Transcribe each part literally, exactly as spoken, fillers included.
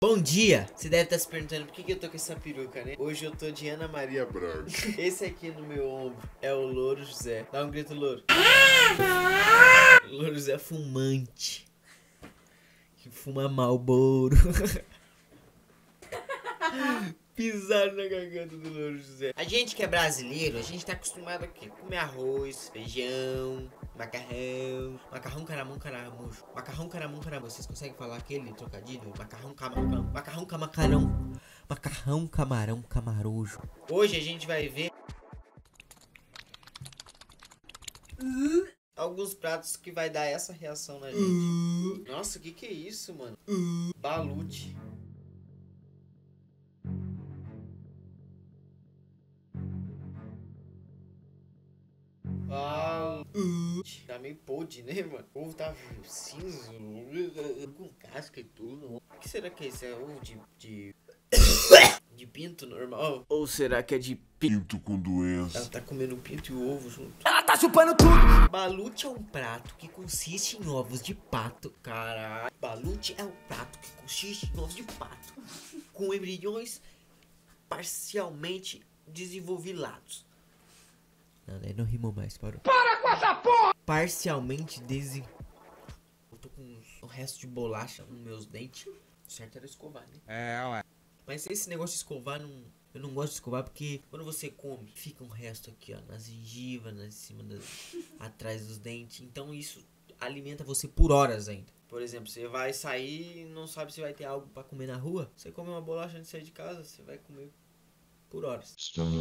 Bom dia! Você deve estar se perguntando por que, que eu tô com essa peruca, né? Hoje eu tô de Ana Maria Braga. Esse aqui no meu ombro é o Louro José. Dá um grito, Louro. Louro José fumante. Que fuma Marlboro. Pisaram na garganta do Louro José. A gente que é brasileiro, a gente tá acostumado a quê? Comer arroz, feijão, macarrão, macarrão caramão caramujo. Macarrão caramão caramujo. Vocês conseguem falar aquele trocadilho? Macarrão camarão. Macarrão camacarão. Macarrão camarão camarojo. Hoje a gente vai ver alguns pratos que vai dar essa reação na gente. Nossa, o que que é isso, mano? Balute. Ah, tá meio podre, né, mano? O ovo tá cinza, com casca e tudo. O que será que é isso? É ovo de, de... de pinto normal? Ou será que é de pinto com doença? Ela tá comendo o pinto e o ovo junto. Ela tá chupando tudo! Balute é um prato que consiste em ovos de pato. Caralho. Balute é um prato que consiste em ovos de pato. Com embriões parcialmente desenvolvilados. Não, daí não rimou mais, parou. Para com essa porra! Parcialmente desen... Eu tô com o resto de bolacha nos meus dentes. O certo era escovar, né? É, ué. Mas esse negócio de escovar, não... eu não gosto de escovar porque quando você come, fica um resto aqui, ó, nas gengivas, em cima das... atrás dos dentes. Então isso alimenta você por horas ainda. Por exemplo, você vai sair e não sabe se vai ter algo pra comer na rua. Você come uma bolacha antes de sair de casa, você vai comer por horas.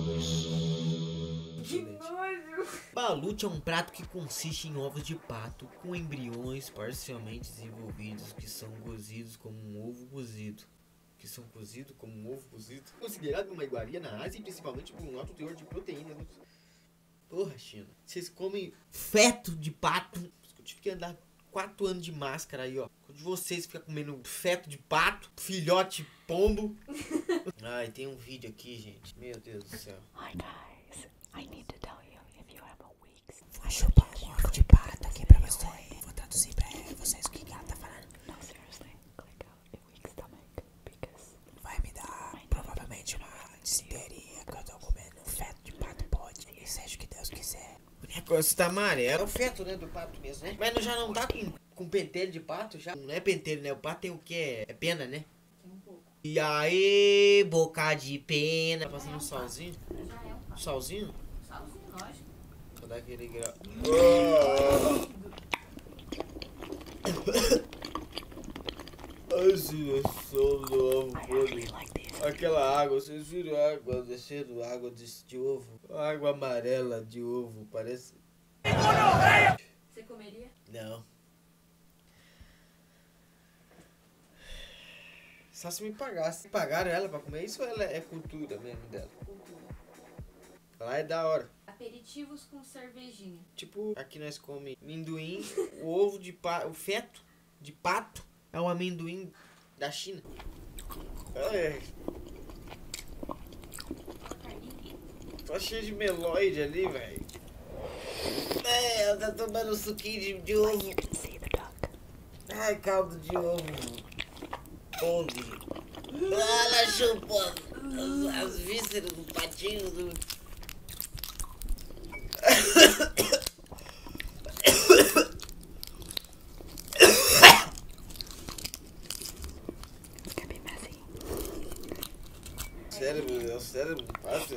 Que nojo! Balute é um prato que consiste em ovos de pato com embriões parcialmente desenvolvidos que são cozidos como um ovo cozido. Que são cozidos como um ovo cozido. Considerado uma iguaria na Ásia e principalmente por um alto teor de proteínas. Porra, China. Vocês comem feto de pato. Eu tive que andar quatro anos de máscara aí, ó. De vocês fica comendo feto de pato, filhote pombo. Ai, tem um vídeo aqui, gente. Meu Deus do céu. Hi guys, I need to tell you if you have a weak Vou chupar um ovo de pato aqui pra você. Vou traduzir pra vocês o que ela tá falando. No, seriously, click out a weak stomach because Vai me dar provavelmente uma disenteria que eu tô comendo um feto de pato pode. E seja o que Deus quiser. O negócio tá amarelo. É o feto, né, do pato mesmo, né? Mas não, já não tá com, com pentelho de pato já? Não é pentelho, né? O pato tem o que? É pena, né? Um pouco. E aí, boca de pena. Tá passando um Já é um solzinho? Já é um pato. Solzinho? Salzinho, lógico. Vou dar aquele grau. A giração do ovo podre. Aquela água, vocês viram a água descendo, água de, de ovo? Água amarela de ovo, parece. Você comeria? Não. Só se me pagasse. Pagaram ela pra comer isso ou ela é cultura mesmo dela? Cultura. Lá é da hora. Aperitivos com cervejinha. Tipo, aqui nós comemos amendoim, o ovo de pato, o feto de pato é um amendoim da China. É. Tá cheio de meloide ali, velho. É, ela tá tomando um suquinho de, de ovo. see the duck. Ai, caldo de ovo. Podre. Ah, ela chupou as, as vísceras do patinho do... It's gonna be messy. Cérebro, é o cérebro do pato.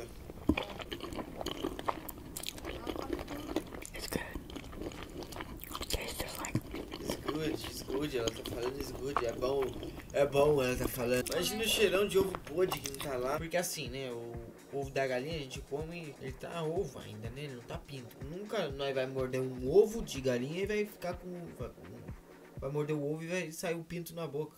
It's good. Tastes just like Esgude, esgude, ela tá falando esgude, é bom, é bom ela tá falando. Imagina o cheirão de ovo podre que não tá lá. Porque assim, né, o ovo da galinha a gente come, ele tá ovo ainda, né, ele não tá pinto. Nunca nós vai morder um ovo de galinha e vai ficar com... Vai, vai morder o ovo e vai sair o pinto na boca.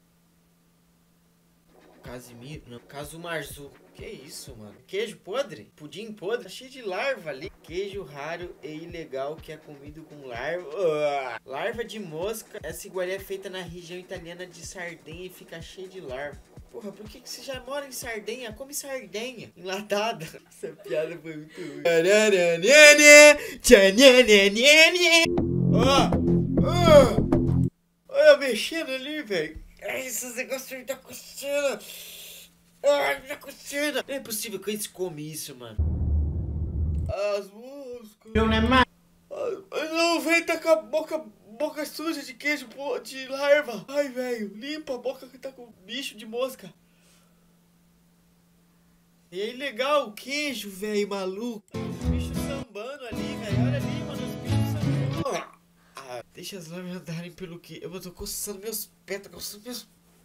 Casimiro, não, Casumarzu. Que isso, mano? Queijo podre? Pudim podre? Tá cheio de larva ali. Queijo raro e ilegal que é comido com larva. Uah. Larva de mosca. Essa iguaria é feita na região italiana de Sardenha e fica cheia de larva. Porra, por que, que você já mora em Sardenha? Come Sardenha enlatada. Essa piada foi muito ruim. Ó, ó, olha eu mexendo ali, velho. Ai, esses negócios me tá coçando. Ai, me tá coçando. Não é possível que eles comem isso, mano. As moscas. Eu não é mais. Ai, não, velho, tá com a boca, boca suja de queijo, de larva. Ai, velho, limpa a boca que tá com bicho de mosca. E é ilegal o queijo, velho, maluco. Os bichos sambando ali, velho. Olha ali, mano, os bichos sambando. Ah, deixa as larvas andarem pelo que... Eu tô coçando meus pés, tô coçando meus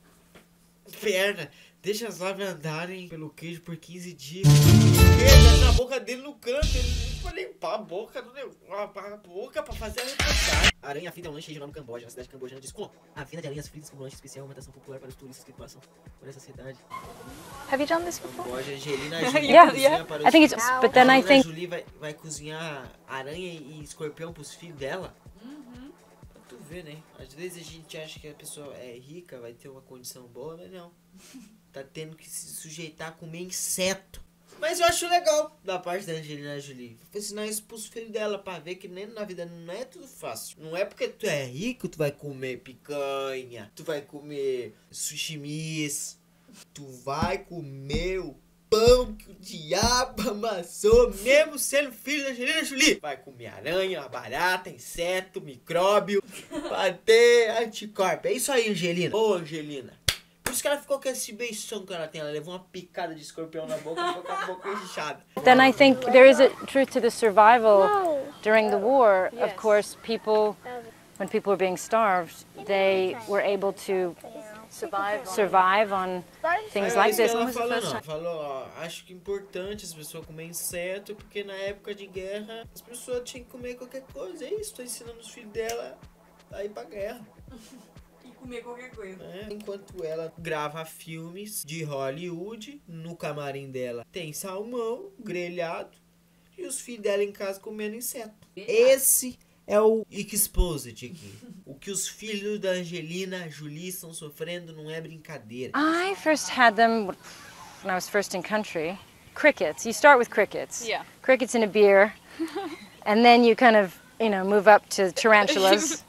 pernas. Deixa as larvas andarem pelo queijo por quinze dias. Queijo na boca dele no canto. Ele vai limpar a boca, do negócio, a boca pra fazer a reportagem. Aranha frita é um lanche regional no Camboja, na cidade cambojana de Skulon. A venda de aranhas fritas como lanche especial é uma atração popular para os turistas que passam por essa cidade. Have you done this before? Camboja, Angelina Jolie Yeah, cozinha yeah. para os I think it's, filhos. but then I Angelina think Jolie vai, vai cozinhar aranha e escorpião pros filhos dela. Uhum. Tu vê, né? Às vezes a gente acha que a pessoa é rica, vai ter uma condição boa, mas não. Tá tendo que se sujeitar a comer inseto. Mas eu acho legal da parte da Angelina Jolie. Vou ensinar isso pros filhos dela pra ver que nem na vida não é tudo fácil. Não é porque tu é rico, tu vai comer picanha, tu vai comer sushimis, tu vai comer o pão que o diabo amassou, mesmo sendo filho da Angelina Jolie. Vai comer aranha, barata, inseto, micróbio, pra ter anticorpo. É isso aí, Angelina. Ô, Angelina. Por isso que ela ficou com esse beição que ela tem. Ela levou uma picada de escorpião na boca e ficou com a boca inchada. then I think there is a truth to the survival during the war. Of Yes. course, people, when people were being starved, they were able to survive survive on things É like isso que this. ela falou, não. Falou, ó, acho que é importante as pessoas comerem inseto, porque na época de guerra as pessoas tinham que comer qualquer coisa. É isso, tô ensinando os filhos dela a ir pra guerra. E comer qualquer coisa. É, enquanto ela grava filmes de Hollywood, no camarim dela tem salmão grelhado e os filhos dela em casa comendo inseto. Esse é o Exposed aqui. O que os filhos da Angelina Jolie estão sofrendo não é brincadeira. I first had them when I was first in country. Crickets. You start with crickets. Yeah. Crickets in a beer, and then you kind of, you know, move up to tarantulas.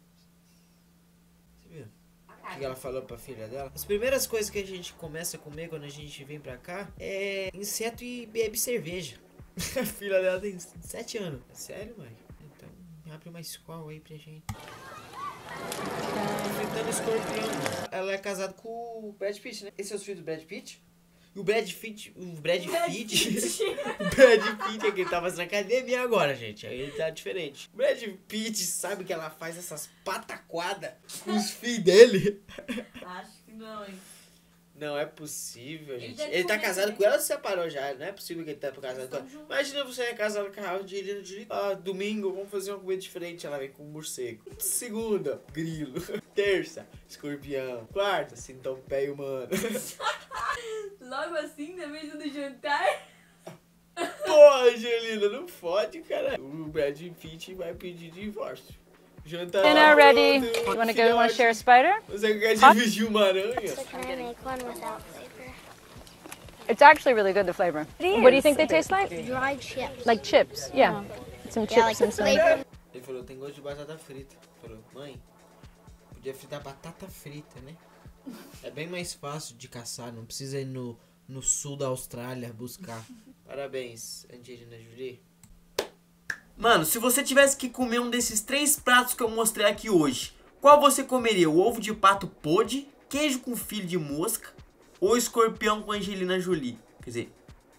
Você viu? O que ela falou pra filha dela? As primeiras coisas que a gente começa a comer quando a gente vem pra cá é inseto e bebe cerveja. A filha dela tem sete anos. Sério, mãe? Então, abre uma escola aí pra gente. Enfrentando escorpião. Ela é casada com o Brad Pitt, né? Esse é o filho do Brad Pitt? E o Brad Pitt... O Brad Pitt... o Brad Pitt é que ele tá fazendo academia agora, gente. Aí ele tá diferente. O Brad Pitt sabe que ela faz essas pataquadas com os filhos dele. Acho que não, hein? Não é possível, Ele gente. deve Ele tá comer casado também. com ela ou se separou já? Não é possível que ele tá casado com ela. Estão juntos. Imagina você é casado com a Angelina Jolie. Ah, domingo, vamos fazer uma comida diferente. Ela vem com um morcego. Segunda, grilo. Terça, escorpião. Quarta, centopeia humana. Logo assim, na mesa do jantar. Pô, Angelina, não fode, cara. O Brad Pitt vai pedir divórcio. Jantar. Dinner ready. pronto, You want to go? You want to filhote. share a spider? Você quer Hot? dividir uma aranha? So can I make one without flavor? It's actually really good, the flavor. What do you think they taste like? Dried chips. Like chips. Yeah. Some Yeah, chips like and some. flavor. Ele falou, tem gosto de batata frita. Falou, mãe, podia fritar batata frita, né? É bem mais fácil de caçar, não precisa ir no, no sul da Austrália buscar. Parabéns, Angelina Jolie. Mano, se você tivesse que comer um desses três pratos que eu mostrei aqui hoje, qual você comeria? O ovo de pato podre, queijo com filho de mosca ou escorpião com Angelina Jolie? Quer dizer...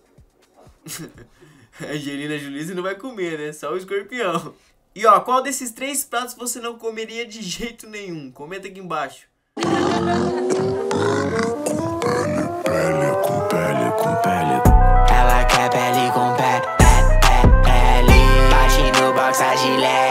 Angelina Jolie você não vai comer, né? Só o escorpião. E ó, qual desses três pratos você não comeria de jeito nenhum? Comenta aqui embaixo. Pele com pele com pele. Ela quer pele com pele, pele, pele. Bate no box a gilete.